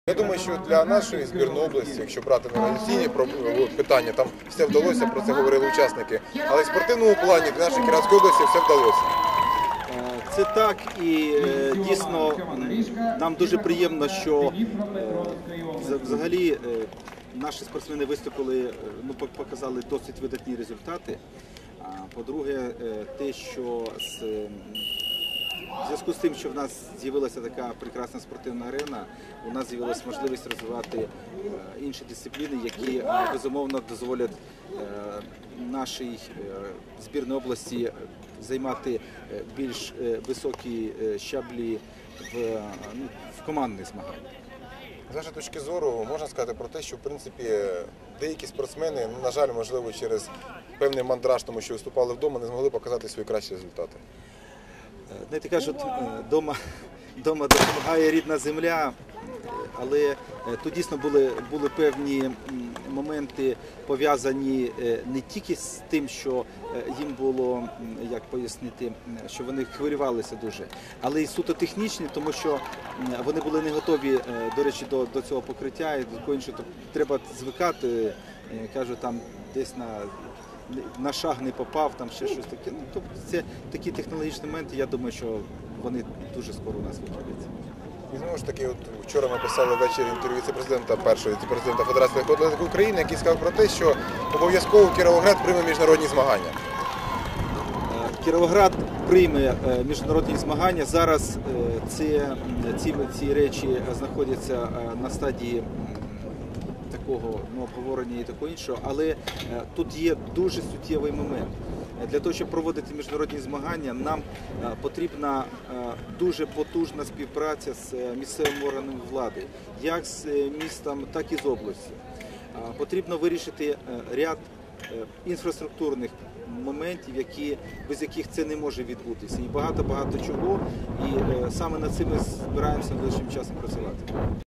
Я думаю, що для нашої збірної області, якщо брати на організаційні питання, там все вдалося, про це говорили учасники. Але в спортивному плані для нашої Кіровоградської області все вдалося. Це так, і дійсно нам дуже приємно, що взагалі наші спортсмени виступили, показали досить видатні результати. По-друге, те, що в зв'язку з тим, що в нас з'явилася така прекрасна спортивна арена, у нас з'явилася можливість розвивати інші дисципліни, які, безумовно, дозволять нашій збірній області займати більш високі щаблі в командних змаганнях. З вашої точки зору, можна сказати про те, що, в принципі, деякі спортсмени, на жаль, можливо, через певний мандраж, тому що виступали вдома, не змогли показати свої кращі результати. Знаєте, кажуть, дома допомагає рідна земля, але тут дійсно були певні моменти пов'язані не тільки з тим, що їм було, як пояснити, що вони хвилювалися дуже, але й суто технічні, тому що вони були не готові, до речі, до цього покриття і до такого іншого. Треба звикати, кажуть, там десь на шаг не попав, там ще щось таке. Тобто це такі технологічні моменти, я думаю, що вони дуже скоро у нас виправляться. І знову ж таки, вчора ми писали ввечері інтерв'ю віце-президента першого віце-президента Федерації легкої атлетики України, який сказав про те, що обов'язково Кіровоград прийме міжнародні змагання. Кіровоград прийме міжнародні змагання. Зараз ці речі знаходяться на стадії такого обговорення і такого іншого, але тут є дуже суттєвий момент. Для того, щоб проводити міжнародні змагання, нам потрібна дуже потужна співпраця з місцевими органами влади, як з містом, так і з областю. Потрібно вирішити ряд інфраструктурних моментів, без яких це не може відбутися. І багато чого. І саме над цим ми збираємося найближчим часом працювати.